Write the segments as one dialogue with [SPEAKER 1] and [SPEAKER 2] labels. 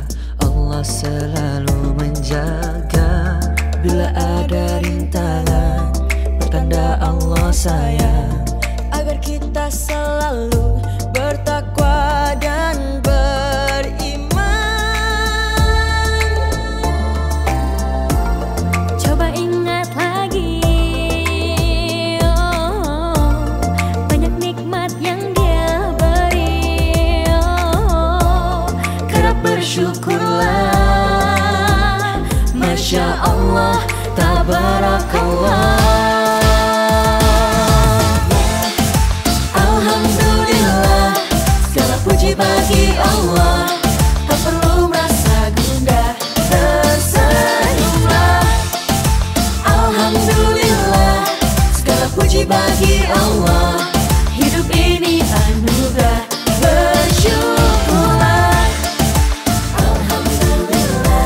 [SPEAKER 1] Allah selalu menjaga. Bila ada rintangan, pertanda Allah sayang,
[SPEAKER 2] agar kita selalu bertakwa dan beriman.
[SPEAKER 3] Coba ingat lagi, oh, banyak nikmat yang Dia beri, oh, kerap bersyukurlah. Masya Allah, tabarakallah.
[SPEAKER 2] Alhamdulillah, segala puji bagi Allah. Tak perlu merasa gundah, tersenyumlah. Alhamdulillah, segala puji bagi Allah. Hidup ini anugerah, bersyukurlah. Alhamdulillah,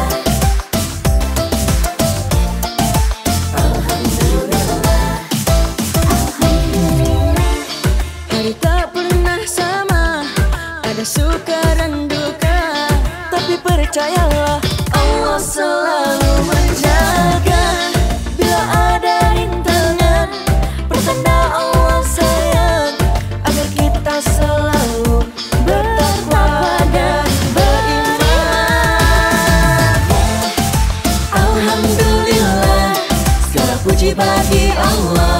[SPEAKER 2] Alhamdulillah, Alhamdulillah. Hari tak pernah sama, ada suka dan duka, tapi percayalah Allah selalu menjaga. Bila ada rintangan, pertanda Allah sayang, agar kita selalu bertakwa dan beriman. Alhamdulillah, segala puji bagi Allah.